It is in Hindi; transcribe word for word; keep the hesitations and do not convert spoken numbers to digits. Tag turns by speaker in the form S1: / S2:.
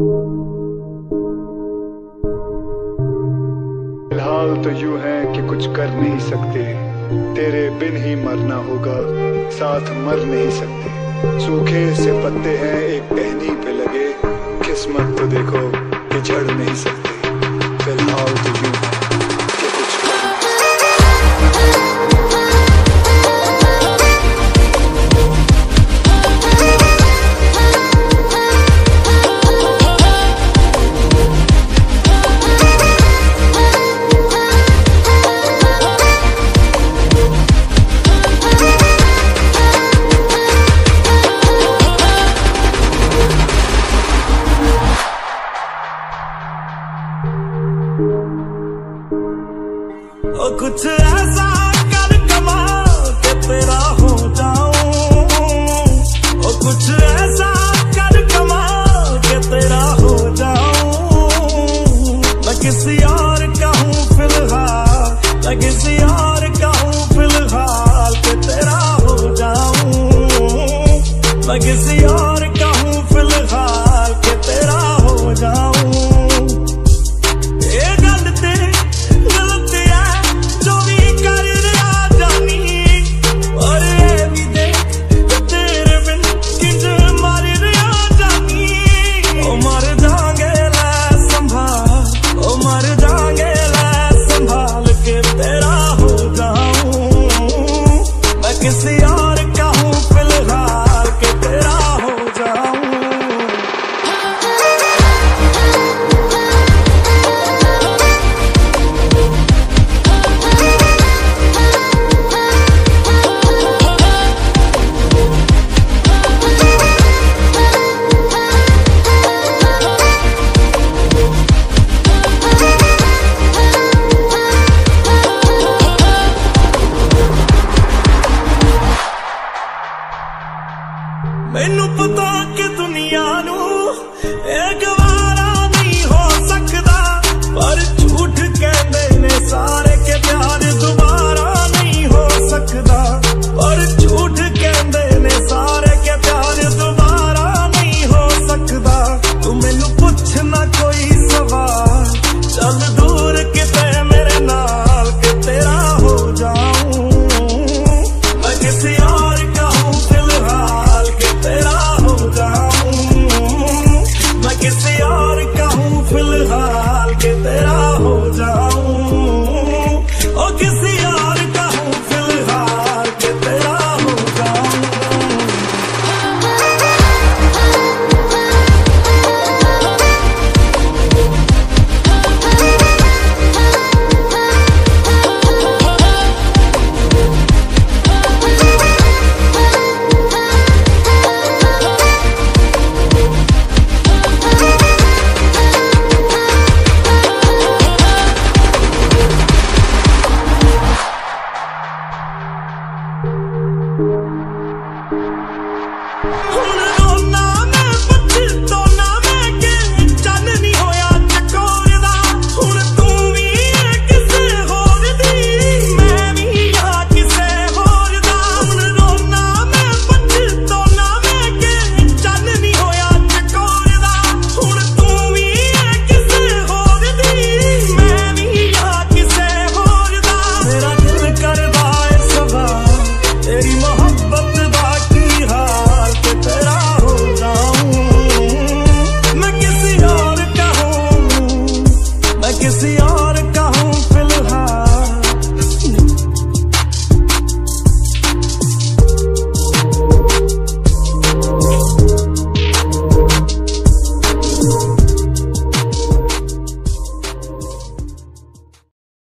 S1: फिलहाल तो यूं है कि कुछ कर नहीं सकते, तेरे बिन ही मरना होगा, साथ मर नहीं सकते। सूखे से पत्ते हैं एक टहनी पे लगे, किस्मत तो देखो कि झड़ नहीं सकते। फिलहाल तो यूं है कि कुछ कर
S2: कुछ ऐसा कर कमाल के तेरा हो जाऊं, ओ कुछ ऐसा कर कमाल के तेरा हो जाऊं। मैं किसी और का हूँ फिलहाल, मैं किसी और का हूँ फिलहाल के तेरा हो जाऊं। मैं किसी और का हूँ फिलहाल के तेरा हो जाऊं। ये गल ते गलत है जो भी कर रहा जानी, और एवी देख तेरे बिन किंज मर रहा जानी। ओ मर जांगे लै संभाल, ओ मर जांगे लै संभाल के तेरा हो जाऊं। मैं किसी और का हूँ फिलहाल के तेरा हो जाऊं। मैनू पता कि दुनिया नू ए गवारा नहीं हो सकदा, पर झूठ कहंदे ने सारे के प्यार दोबारा नहीं हो सकदा। पर झूठ कहंदे ने सारे के प्यार दोबारा नहीं हो सकदा। तू मैनू पुछ ना कोई सवाल, चल दूर किते मेरे नाल के तेरा हो जाऊं। मैं किसी और का हूँ फिलहाल के तेरा हो जाऊं। मैं किसी और का हूँ फिलहाल के तेरा हो जाऊं। ओ किसी और का हूँ फिलहाल के तेरा हो जाऊं। हुण रोना मैं पछतोना मैं कि चन नहीं होया चकोर दा। हुण तू भी है किसे होर दी, मैं भी आ किसे होर दा। हुण रोना मैं पछतोना मैं कि चन नहीं होया चकोर दा। हुण तू भी है किसे होर दी, मैं भी आ किसे होर दा। मेरा दिल करदा है सवाल, तेरी मोहब्बत दा की हाल के तेरा हो जाऊं। मैं किसी और का हूँ, मैं किसी और